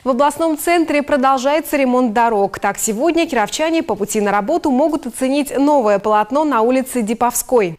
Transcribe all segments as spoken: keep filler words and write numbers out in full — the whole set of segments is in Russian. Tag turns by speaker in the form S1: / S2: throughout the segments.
S1: В областном центре продолжается ремонт дорог. Так, сегодня кировчане по пути на работу могут оценить новое полотно на улице Диповской.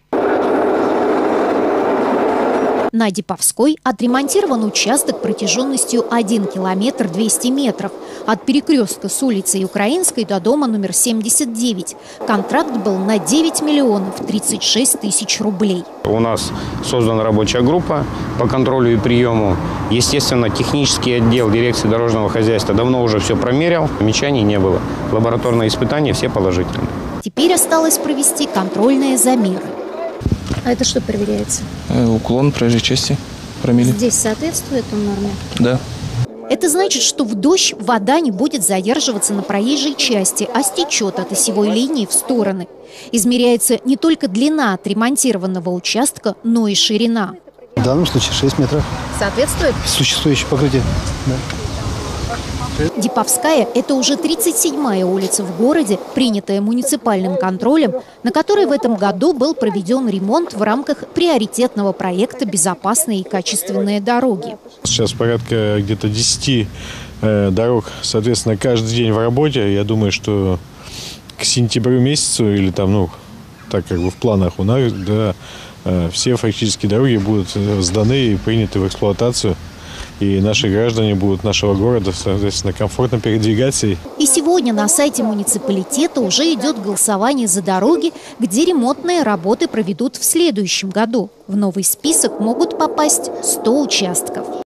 S2: На Диповской отремонтирован участок протяженностью один километр двести метров. От перекрестка с улицей Украинской до дома номер семьдесят девять. Контракт был на девять миллионов тридцать шесть тысяч рублей.
S3: У нас создана рабочая группа по контролю и приему. Естественно, технический отдел дирекции дорожного хозяйства давно уже все промерил. Замечаний не было. Лабораторные испытания все положительные.
S2: Теперь осталось провести контрольные замеры. А это что проверяется?
S4: Э, уклон проезжей части промили.
S2: Здесь соответствует он норме?
S4: Да.
S2: Это значит, что в дождь вода не будет задерживаться на проезжей части, а стечет от осевой линии в стороны. Измеряется не только длина отремонтированного участка, но и ширина.
S5: В данном случае шесть метров.
S2: Соответствует?
S5: Существующее покрытие. Да.
S2: Диповская – это уже тридцать седьмая улица в городе, принятая муниципальным контролем, на которой в этом году был проведен ремонт в рамках приоритетного проекта «Безопасные и качественные дороги».
S6: Сейчас порядка где-то десяти э, дорог, соответственно, каждый день в работе. Я думаю, что к сентябрю месяцу или там, ну, так как бы в планах у нас, да, э, все фактически дороги будут сданы и приняты в эксплуатацию. И наши граждане будут нашего города, соответственно, комфортно передвигаться.
S2: И сегодня на сайте муниципалитета уже идет голосование за дороги, где ремонтные работы проведут в следующем году. В новый список могут попасть сто участков.